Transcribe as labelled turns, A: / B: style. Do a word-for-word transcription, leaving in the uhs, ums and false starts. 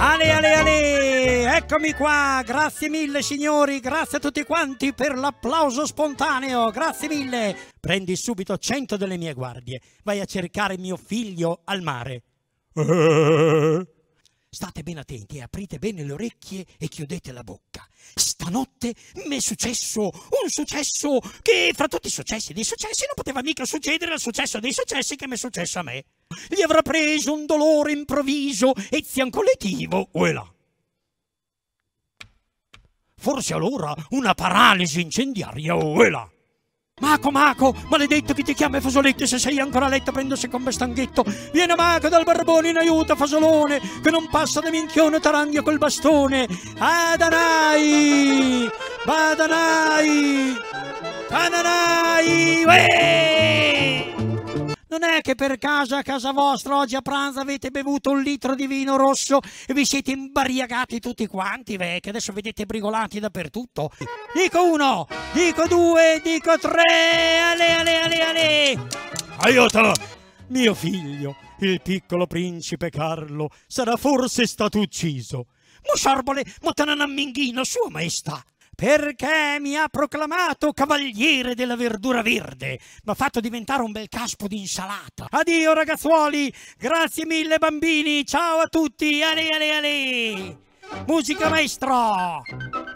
A: Ale, ale, ale, eccomi qua, grazie mille signori, grazie a tutti quanti per l'applauso spontaneo, grazie mille. Prendi subito cento delle mie guardie, vai a cercare mio figlio al mare. State ben attenti, aprite bene le orecchie e chiudete la bocca. Stanotte mi è successo un successo che fra tutti i successi dei successi non poteva mica succedere al successo dei successi che mi è successo a me. Gli avrà preso un dolore improvviso e ziancollettivo, uela. Forse allora una paralisi incendiaria, uela. Maco, Maco, maledetto chi ti chiama Fasoletto, se sei ancora a letto prendosi come stanghetto. Viene Maco dal barbone in aiuto Fasolone, che non passa da minchione taranghia col bastone. Adanai, Badanai, Adanai, uè! Non è che per caso a casa vostra oggi a pranzo avete bevuto un litro di vino rosso e vi siete imbarriagati tutti quanti, ve, che adesso vedete brigolati dappertutto? Dico uno, dico due, dico tre, ale, ale, ale, ale! Aiuto! Mio figlio, il piccolo principe Carlo, sarà forse stato ucciso. Musciarbole, motananamminghino, sua maestà! Perché mi ha proclamato cavaliere della verdura verde, mi ha fatto diventare un bel caspo di insalata. Addio ragazzuoli, grazie mille bambini, ciao a tutti, ale ale ale. Musica maestro!